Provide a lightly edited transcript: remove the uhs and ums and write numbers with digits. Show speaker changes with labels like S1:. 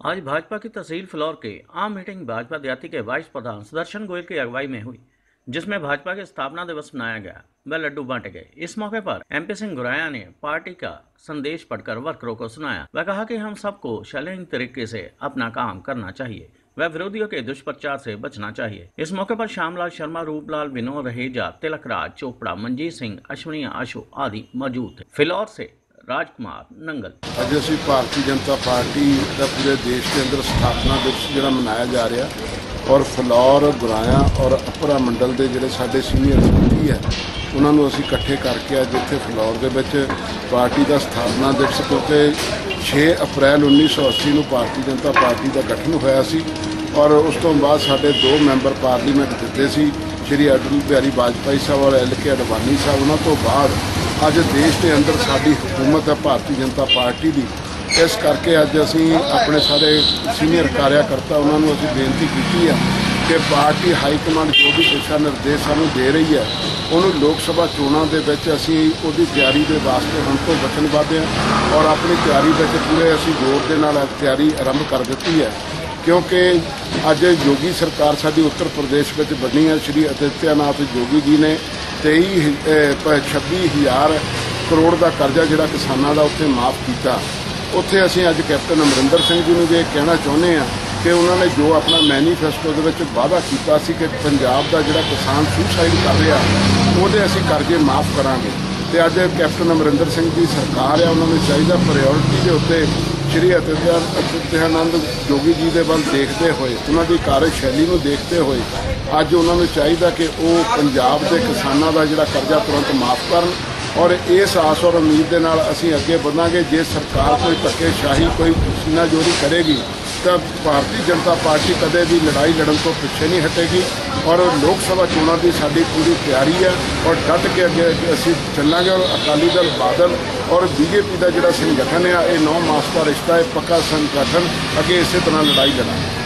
S1: आज भाजपा की तहसील फ्लोर के आम मीटिंग भाजपा देहाती के वाइस प्रधान सुदर्शन गोयल की अगुवाई में हुई, जिसमें भाजपा के स्थापना दिवस मनाया गया व लड्डू बांटे गए। इस मौके पर MP सिंह गुराया ने पार्टी का संदेश पढ़कर वर्करों को सुनाया व कहा कि हम सबको शालीन तरीके से अपना काम करना चाहिए व विरोधियों के दुष्प्रचार से बचना चाहिए। इस मौके पर श्यामलाल शर्मा, रूपलाल, विनोद रहेजा, तिलकराज चोपड़ा, मंजीत सिंह, अश्विनी आशु आदि मौजूद थे। फिलौर से राजकुमार नंगल।
S2: अज असी भारतीय जनता पार्टी का पूरे देश के अंदर स्थापना दिवस जो मनाया जा रहा और फिलौर, गुराया और अपरा मंडल के जोड़े साडे सीनियर साथी है उन्होंने असी इकट्ठे करके अज इत्थे फिलौर के विच पार्टी का स्थापना दिवस, क्योंकि 6 अप्रैल 1980 को भारतीय जनता पार्टी का गठन होया सी और उस तो बाद साडे 2 मैंबर पार्लीमेंट दिते सी, श्री अटल बिहारी वाजपेयी साहब और LK अडवाणी साहब। उन्हों तो बाद अज देश के अंदर साडी हुकूमत है भारतीय जनता पार्टी की। इस करके अज असी अपने सारे सीनियर कार्यकर्ता उन्होंने असी बेनती की है कि पार्टी हाईकमान जो भी दिशा निर्देश सानू दे रही है उन्होंने लोक सभा चोणों के असी उहदी तैयारी के वास्ते हम तो वचनबद्ध हैं और अपनी तैयारी पूरे असी जोर के नाल तैयारी आरंभ कर दी है, क्योंकि अज योगी सरकार साडी उत्तर प्रदेश में बनी है। श्री आदित्यनाथ योगी जी ने 26,000 करोड़ का कर्जा जिहड़ा किसानां दा उत्थे माफ़ किया। उत्थे असीं अज कैप्टन अमरिंदर सिंह जी नूं ये कहना चाहुंदे हां कि उन्होंने जो अपना मैनीफेस्टो दे विच वादा किया सी कि पंजाब का जिहड़ा किसान सुसाइड कर रहा उहदे असीं कर्जे माफ़ करांगे। ते अज कैप्टन अमरिंदर सिंह जी सरकार है, उन्होंने चाहिए प्रायोरिटी के उत्ते श्री आदित्यानंद योगी जी के वल देखते हुए उन्होंने कार्यशैली को देखते हुए अज उन्होंने चाहिए कि वो पंजाब के किसानों का जिहड़ा कर्जा तुरंत माफ़ करन और इस आस और उम्मीद के नाल असीं अगे बढ़ांगे। जे सरकार कोई धक्केशाही कोई सीनाजोरी करेगी तो भारतीय जनता पार्टी कदे भी लड़ाई लड़न तो पिछे नहीं हटेगी और लोक सभा चोणों की साडी पूरी तैयारी है और डट के अगे असीं चलांगे। और अकाली दल, बादल और BJP का जिहड़ा संगठन है, ये 9 मास का रिश्ता है, पक्का संगठन अगे इस तरह लड़ाई लड़ांगे।